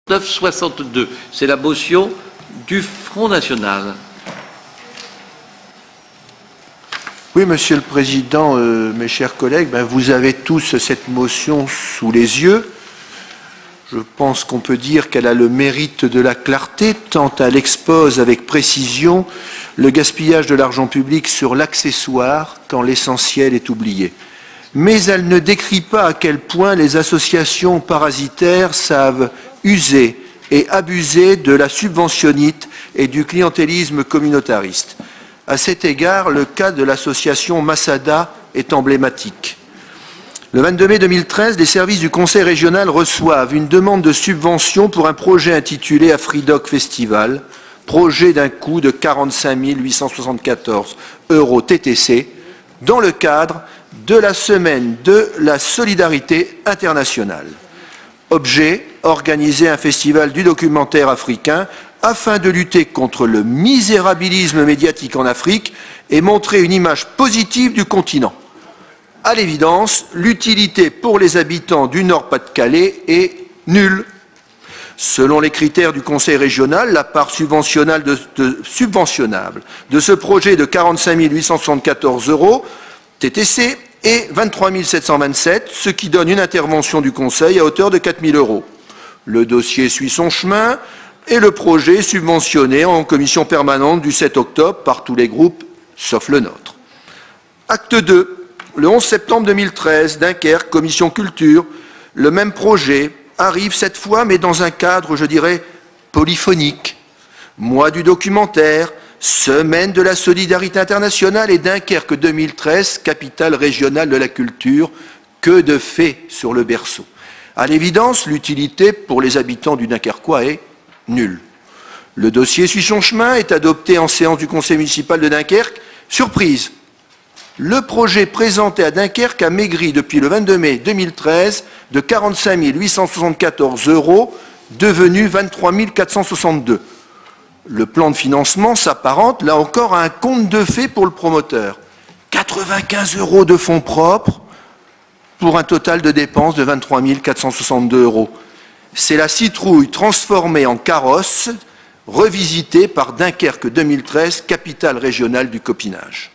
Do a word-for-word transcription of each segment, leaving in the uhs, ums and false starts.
neuf soixante-deux, c'est la motion du Front National. Oui, Monsieur le Président, euh, mes chers collègues, ben, vous avez tous cette motion sous les yeux. Je pense qu'on peut dire qu'elle a le mérite de la clarté, tant elle expose avec précision le gaspillage de l'argent public sur l'accessoire quand l'essentiel est oublié. Mais elle ne décrit pas à quel point les associations parasitaires savent user et abuser de la subventionnite et du clientélisme communautariste. À cet égard, le cas de l'association Masada est emblématique. Le vingt-deux mai deux mille treize, les services du Conseil régional reçoivent une demande de subvention pour un projet intitulé Afridoc Festival, projet d'un coût de quarante-cinq mille huit cent soixante-quatorze euros T T C, dans le cadre de la semaine de la solidarité internationale. Objet, organiser un festival du documentaire africain afin de lutter contre le misérabilisme médiatique en Afrique et montrer une image positive du continent. À l'évidence, l'utilité pour les habitants du Nord-Pas-de-Calais est nulle. Selon les critères du Conseil régional, la part subventionnable de, de, subventionnable de ce projet de quarante-cinq mille huit cent soixante-quatorze euros T T C est vingt-trois mille sept cent vingt-sept, ce qui donne une intervention du Conseil à hauteur de quatre mille euros. Le dossier suit son chemin et le projet est subventionné en commission permanente du sept octobre par tous les groupes, sauf le nôtre. Acte deux, le onze septembre deux mille treize, Dunkerque, commission culture, le même projet arrive cette fois, mais dans un cadre, je dirais, polyphonique. Mois du documentaire, semaine de la solidarité internationale et Dunkerque deux mille treize, capitale régionale de la culture, que de faits sur le berceau. À l'évidence, l'utilité pour les habitants du Dunkerquois est nulle. Le dossier suit son chemin, est adopté en séance du conseil municipal de Dunkerque. Surprise, le projet présenté à Dunkerque a maigri depuis le vingt-deux mai deux mille treize de quarante-cinq mille huit cent soixante-quatorze euros, devenu vingt-trois mille quatre cent soixante-deux. Le plan de financement s'apparente, là encore, à un conte de fées pour le promoteur. quatre-vingt-quinze euros de fonds propres pour un total de dépenses de vingt-trois mille quatre cent soixante-deux euros. C'est la citrouille transformée en carrosse, revisitée par Dunkerque deux mille treize, capitale régionale du copinage.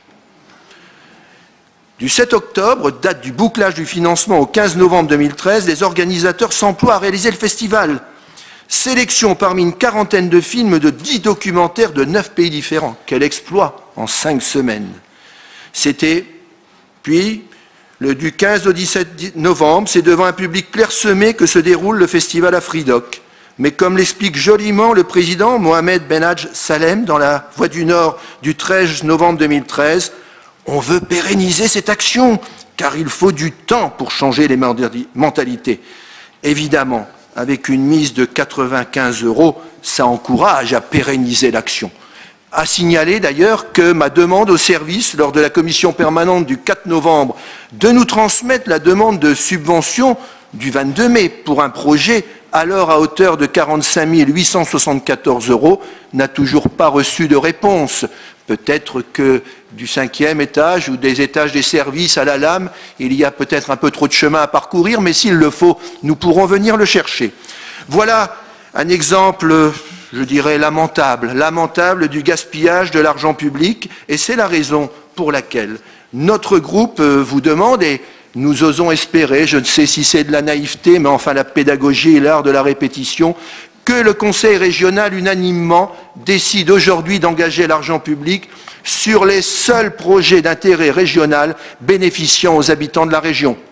Du sept octobre, date du bouclage du financement, au quinze novembre deux mille treize, les organisateurs s'emploient à réaliser le festival. Sélection parmi une quarantaine de films de dix documentaires de neuf pays différents. Quel exploit en cinq semaines. C'était, puis, le, du quinze au dix-sept novembre, c'est devant un public clairsemé que se déroule le festival Afridoc. Mais comme l'explique joliment le président Mohamed Benhadj Salem dans la Voix du Nord du treize novembre deux mille treize, on veut pérenniser cette action, car il faut du temps pour changer les mentalités. Évidemment, avec une mise de quatre-vingt-quinze euros, ça encourage à pérenniser l'action. À signaler d'ailleurs que ma demande au service, lors de la commission permanente du quatre novembre, de nous transmettre la demande de subvention du vingt-deux mai pour un projet alors à hauteur de quarante-cinq mille huit cent soixante-quatorze euros, n'a toujours pas reçu de réponse. Peut-être que du cinquième étage ou des étages des services à la lame, il y a peut-être un peu trop de chemin à parcourir, mais s'il le faut, nous pourrons venir le chercher. Voilà un exemple, je dirais, lamentable, lamentable du gaspillage de l'argent public, et c'est la raison pour laquelle notre groupe vous demande, et nous osons espérer, je ne sais si c'est de la naïveté, mais enfin la pédagogie et l'art de la répétition, que le Conseil régional unanimement décide aujourd'hui d'engager l'argent public sur les seuls projets d'intérêt régional bénéficiant aux habitants de la région.